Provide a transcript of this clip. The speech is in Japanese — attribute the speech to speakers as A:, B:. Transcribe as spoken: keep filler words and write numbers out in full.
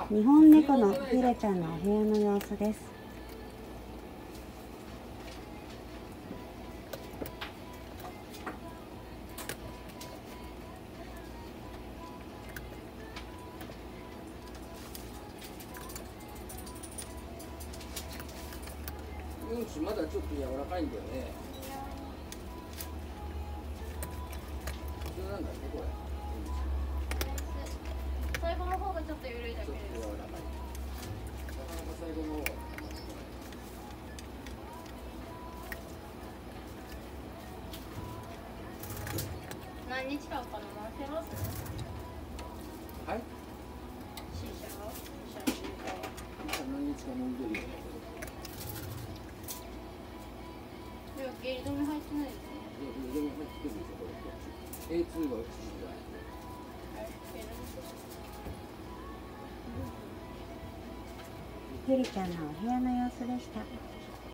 A: 日本猫のフィレちゃんのお部屋の様子です。
B: うんちまだちょっと柔らかいんだよね。普通なんだねこれ。
C: 最後の方がちょっと緩いだけです。
B: ちょっと柔らかい。なかなか最後の方が。
C: 何日間か飲ませます？
B: はい。
C: シーシャは？シーシャの入れは。
B: 何日か飲んでるよね。
C: でも下痢止め入ってないですね。
B: でも入ってるでしょこれ。エーツー がうちじゃない。
A: フィレちゃんのお部屋の様子でした。